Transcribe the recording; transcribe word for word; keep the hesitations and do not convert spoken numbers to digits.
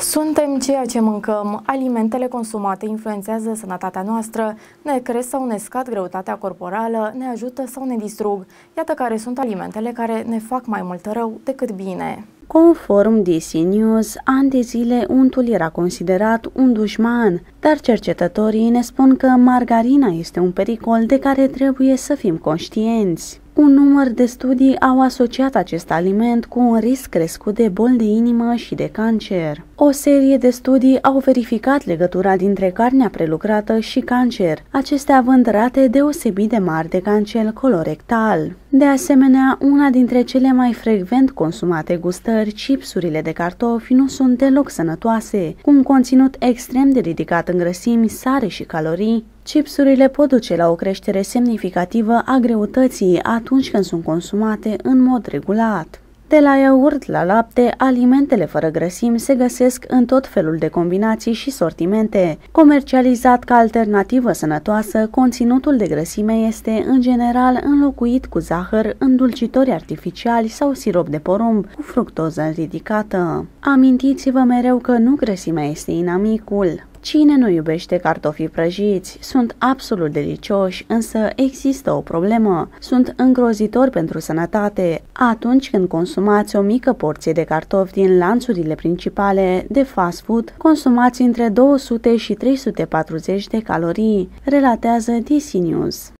Suntem ceea ce mâncăm. Alimentele consumate influențează sănătatea noastră, ne cresc sau ne scad greutatea corporală, ne ajută sau ne distrug. Iată care sunt alimentele care ne fac mai mult rău decât bine. Conform D C News, ani de zile untul era considerat un dușman, dar cercetătorii ne spun că margarina este un pericol de care trebuie să fim conștienți. Un număr de studii au asociat acest aliment cu un risc crescut de boli de inimă și de cancer. O serie de studii au verificat legătura dintre carnea prelucrată și cancer, acestea având rate deosebit de mari de cancer colorectal. De asemenea, una dintre cele mai frecvent consumate gustări, chipsurile de cartofi, nu sunt deloc sănătoase, cu un conținut extrem de ridicat în grăsimi, sare și calorii. Chipsurile pot duce la o creștere semnificativă a greutății atunci când sunt consumate în mod regulat. De la iaurt la lapte, alimentele fără grăsimi se găsesc în tot felul de combinații și sortimente. Comercializat ca alternativă sănătoasă, conținutul de grăsime este în general înlocuit cu zahăr, îndulcitori artificiali sau sirop de porumb cu fructoză ridicată. Amintiți-vă mereu că nu grăsimea este inamicul. Cine nu iubește cartofii prăjiți? Sunt absolut delicioși, însă există o problemă. Sunt îngrozitori pentru sănătate. Atunci când consumați o mică porție de cartofi din lanțurile principale de fast food, consumați între două sute și trei sute patruzeci de calorii, relatează D C News.